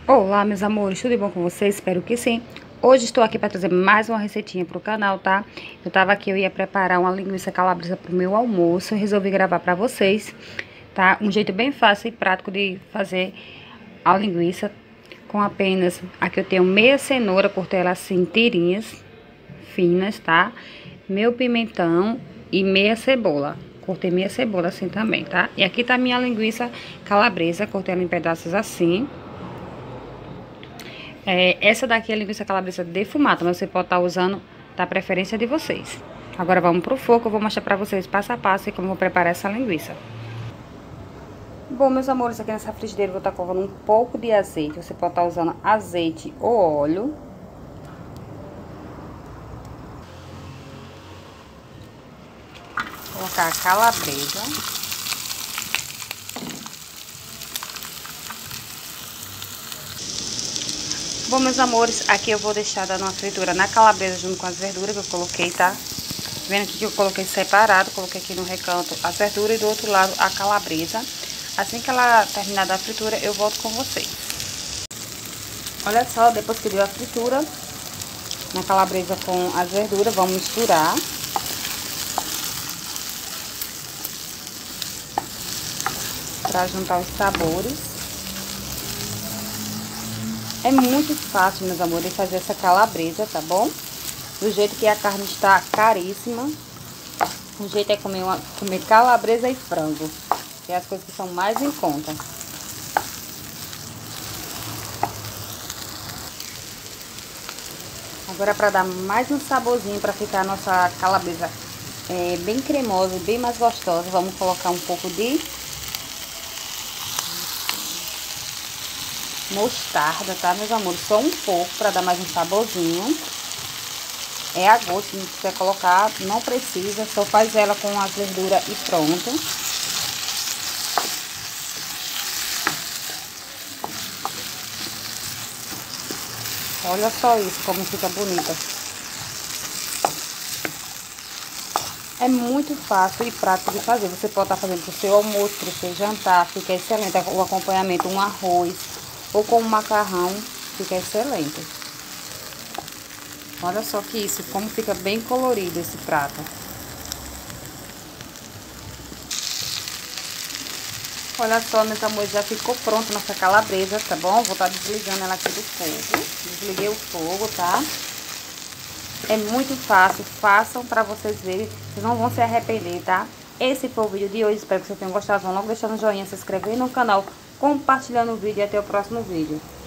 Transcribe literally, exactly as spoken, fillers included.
Olá, meus amores, tudo bom com vocês? Espero que sim. Hoje estou aqui para trazer mais uma receitinha para o canal, tá? Eu tava aqui, eu ia preparar uma linguiça calabresa para o meu almoço. Eu resolvi gravar para vocês, tá? Um jeito bem fácil e prático de fazer a linguiça com apenas... Aqui eu tenho meia cenoura, cortei ela assim em tirinhas finas, tá? Meu pimentão e meia cebola. Cortei meia cebola assim também, tá? E aqui tá minha linguiça calabresa, cortei ela em pedaços assim. É, essa daqui é a linguiça calabresa defumada, mas você pode estar usando da preferência de vocês. Agora vamos pro fogo, eu vou mostrar pra vocês passo a passo e como eu vou preparar essa linguiça. Bom, meus amores, aqui nessa frigideira eu vou estar colocando um pouco de azeite. Você pode estar usando azeite ou óleo. Vou colocar a calabresa. Bom, meus amores, aqui eu vou deixar dando uma fritura na calabresa junto com as verduras que eu coloquei, tá? Vendo aqui que eu coloquei separado, coloquei aqui no recanto as verduras e do outro lado a calabresa. Assim que ela terminar da fritura, eu volto com vocês. Olha só, depois que deu a fritura na calabresa com as verduras, vamos misturar. Pra juntar os sabores. É muito fácil, meus amores, fazer essa calabresa, tá bom? Do jeito que a carne está caríssima. O jeito é comer, uma, comer calabresa e frango. Que é as coisas que são mais em conta. Agora, para dar mais um saborzinho, para ficar a nossa calabresa é, bem cremosa e bem mais gostosa, vamos colocar um pouco de mostarda, tá, meus amores? Só um pouco para dar mais um saborzinho. É a gosto, se não quiser colocar, não precisa, só faz ela com as verduras e pronto. Olha só isso, como fica bonita. É muito fácil e prático de fazer. Você pode estar fazendo pro seu almoço, pro seu jantar, fica excelente. O acompanhamento, um arroz ou com um macarrão, fica excelente. Olha só que isso, como fica bem colorido esse prato. Olha só, meus amores, já ficou pronta nossa calabresa, tá bom? Vou estar desligando ela aqui do fogo. Desliguei o fogo, tá? É muito fácil, façam pra vocês verem, vocês não vão se arrepender, tá? Esse foi o vídeo de hoje, espero que vocês tenham gostado. Vão logo deixando um joinha, se inscrever no canal, compartilhando o vídeo e até o próximo vídeo.